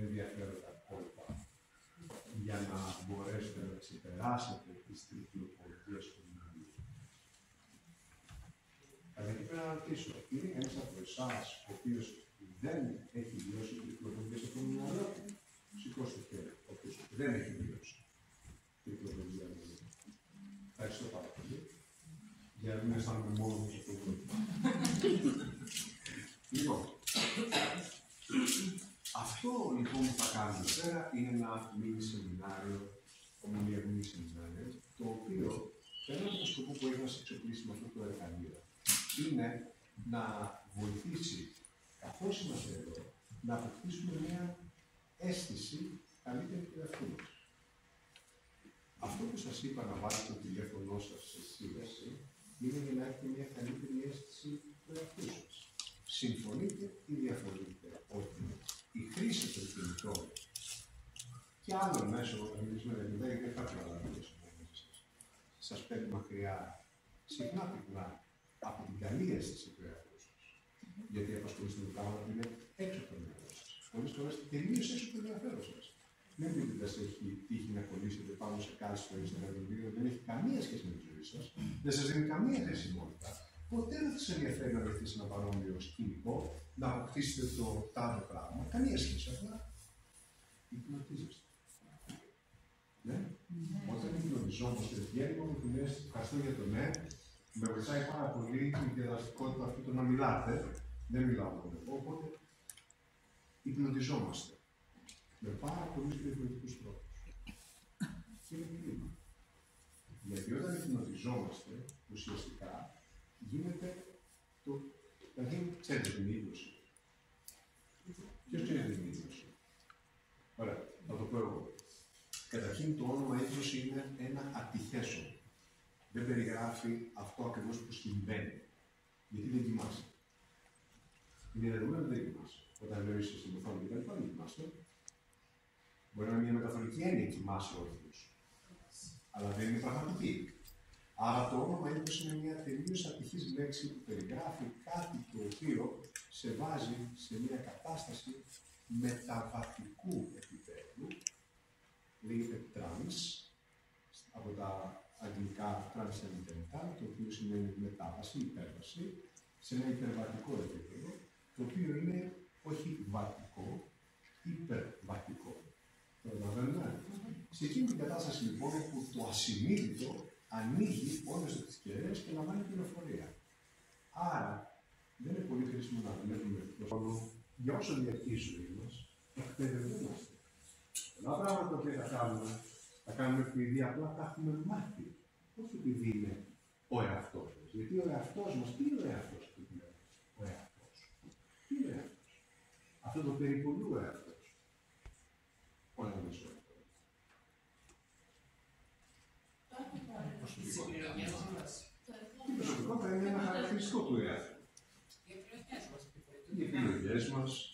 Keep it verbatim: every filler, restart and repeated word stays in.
ενδιαφέροντα κόλπα για να μπορέσετε να ξεπεράσετε τις τρικλοπολιτείες του μυαλού. Αλλά εκεί πρέπει να ρωτήσω, είναι κανείς από εσάς ο οποίος δεν έχει βιώσει τρικλοπολιτείες από το μυαλό? Σηκώστε το χέρι, ο οποίος δεν έχει βιώσει τρικλοπολιτεία του μυαλού. Ευχαριστώ πάρα πολύ. Για να μην αισθάνομαι μόνο μου στο κόλπο. Λοιπόν, αυτό λοιπόν που θα κάνουμε πέρα είναι ένα μίνι σεμινάριο, ομιλία μίνι σεμινάριο, το οποίο πέρα από το σκοπό που έχει να σε εξοπλίσει με αυτό το εργαλείο, είναι να βοηθήσει, καθώς είμαστε εδώ, να αποκτήσουμε μια αίσθηση καλύτερη του εαυτού μας. Αυτό που σας είπα να βάλετε το τηλέφωνό σας σε σύνδεση, είναι για να έχετε μια καλύτερη αίσθηση του εαυτού σας. Συμφωνείτε ή διαφωνείτε ότι η χρήση των κινητών και άλλων μέσων, όταν μιλήσουμε για κινητά, γιατί δεν θα καταλάβετε σας παίρνει μακριά, συχνά πυκνά, από την καλή αίσθηση του εαυτού σας. Γιατί απασχολείστε με πράγματα που είναι έξω από το μυαλό σας. Πολλές φορές τελείως έξω από το ενδιαφέρον σας. Μην πείτε ότι σας έχει τύχει να κολλήσετε πάνω σε κάτι στο Instagram, το οποίο δεν έχει καμία σχέση με τη ζωή σας, δεν σας δίνει καμία χρησιμότητα. Ποτέ δεν σας ενδιαφέρει να βρεθείτε σε ένα παρόμοιο σκηνικό, να αποκτήσετε το τάδε πράγμα. Καμία σχέση, απλά υπνοτίζεστε. Ναι. Mm-hmm. Όταν υπνοτιζόμαστε, βγαίνουμε με την αίσθηση, ευχαριστώ για το ναι, με βοηθάει πάρα πολύ η διαδραστικότητα αυτή το να μιλάτε. Δεν μιλάω μόνο εγώ, οπότε υπνοτιζόμαστε. Με πάρα πολλούς διαφορετικούς τρόπους. Και είναι κρίμα. Γιατί όταν υπνοτιζόμαστε, ουσιαστικά, γίνεται το. Δηλαδή, ξέρετε την ίδρυση. Ποιος ξέρει την ίδρυση? Ωραία, θα το πω εγώ. Καταρχήν, το όνομα ίδρυση είναι ένα ατυχέσιο. Δεν περιγράφει αυτό ακριβώς που συμβαίνει. Γιατί δεν κοιμάσαι. Είναι δεδομένο ότι δεν κοιμάσαι. Όταν λέω είσαι στην οθόνη και δεν κοιμάσαι. Μπορεί να είναι μια μεταφορική έννοια κοιμάσαι όρθιος. Αλλά δεν είναι πραγματική. Άρα το όνομα ίδρυση είναι μια τελείως ατυχής λέξη που περιγράφει κάτι το οποίο σε βάζει σε μια κατάσταση μεταβατικού επίπεδου. Λέγεται trans, από τα αγγλικά transcendental, το οποίο σημαίνει μετάβαση, υπέρβαση, σε ένα υπερβατικό επίπεδο, το οποίο είναι όχι βατικό, υπερβατικό. Το καταλαβαίνετε. Σε εκείνη την κατάσταση λοιπόν που το ασυνείδητο ανοίγει όλες τις κεραίες και λαμβάνει πληροφορία. Άρα δεν είναι πολύ χρήσιμο να βλέπουμε το χρόνο για όσο διαρκεί η ζωή μας, εκπαιδευόμαστε. Πολλά πράγματα που θα κάνουμε, θα κάνουμε επειδή απλά τα έχουμε μάθει. Όχι επειδή είναι ο εαυτός μας. Γιατί ο εαυτός μας, τι είναι ο εαυτός που λέμε? Ο εαυτός. Τι είναι ο εαυτός? Αυτό το περιπολού ο εαυτός. Ο εαυτός. Η προσωπικότητα είναι ένα χαρακτηριστικό του εαυτού. Οι επιλογές μας,